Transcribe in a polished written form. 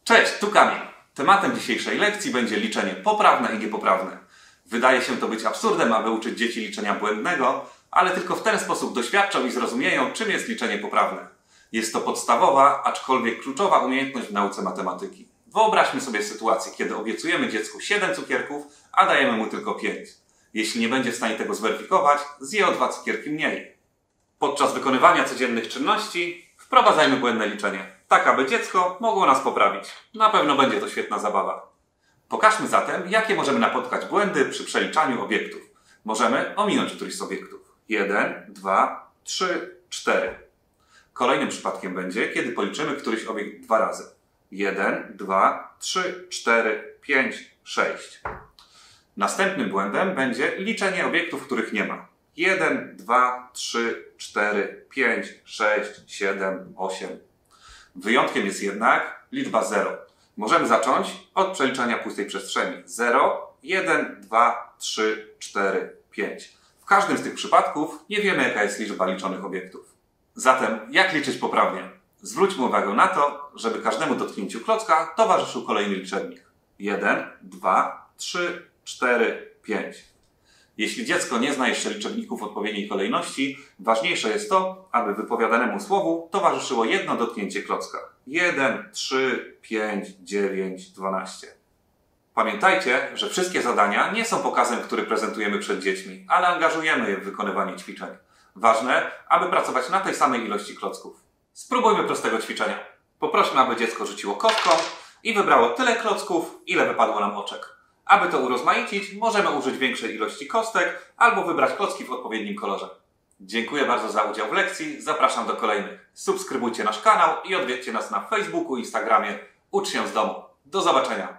Cześć, tu Kamil. Tematem dzisiejszej lekcji będzie liczenie poprawne i niepoprawne. Wydaje się to być absurdem, aby uczyć dzieci liczenia błędnego, ale tylko w ten sposób doświadczą i zrozumieją, czym jest liczenie poprawne. Jest to podstawowa, aczkolwiek kluczowa umiejętność w nauce matematyki. Wyobraźmy sobie sytuację, kiedy obiecujemy dziecku 7 cukierków, a dajemy mu tylko 5. Jeśli nie będzie w stanie tego zweryfikować, zje o 2 cukierki mniej. Podczas wykonywania codziennych czynności wprowadzajmy błędne liczenie, tak aby dziecko mogło nas poprawić. Na pewno będzie to świetna zabawa. Pokażmy zatem, jakie możemy napotkać błędy przy przeliczaniu obiektów. Możemy ominąć któryś z obiektów. 1, 2, 3, 4. Kolejnym przypadkiem będzie, kiedy policzymy któryś obiekt 2 razy. 1, 2, 3, 4, 5, 6. Następnym błędem będzie liczenie obiektów, których nie ma. 1, 2, 3, 4, 5, 6, 7, 8. Wyjątkiem jest jednak liczba 0. Możemy zacząć od przeliczania pustej przestrzeni. 0, 1, 2, 3, 4, 5. W każdym z tych przypadków nie wiemy, jaka jest liczba liczonych obiektów. Zatem, jak liczyć poprawnie? Zwróćmy uwagę na to, żeby każdemu dotknięciu klocka towarzyszył kolejny liczebnik. 1, 2, 3, 4, 5. Jeśli dziecko nie zna jeszcze liczebników w odpowiedniej kolejności, ważniejsze jest to, aby wypowiadanemu słowu towarzyszyło jedno dotknięcie klocka. 1, 3, 5, 9, 12. Pamiętajcie, że wszystkie zadania nie są pokazem, który prezentujemy przed dziećmi, ale angażujemy je w wykonywanie ćwiczeń. Ważne, aby pracować na tej samej ilości klocków. Spróbujmy prostego ćwiczenia. Poprośmy, aby dziecko rzuciło kostką i wybrało tyle klocków, ile wypadło nam oczek. Aby to urozmaicić, możemy użyć większej ilości kostek albo wybrać klocki w odpowiednim kolorze. Dziękuję bardzo za udział w lekcji, zapraszam do kolejnych. Subskrybujcie nasz kanał i odwiedźcie nas na Facebooku i Instagramie. Ucz się z domu. Do zobaczenia.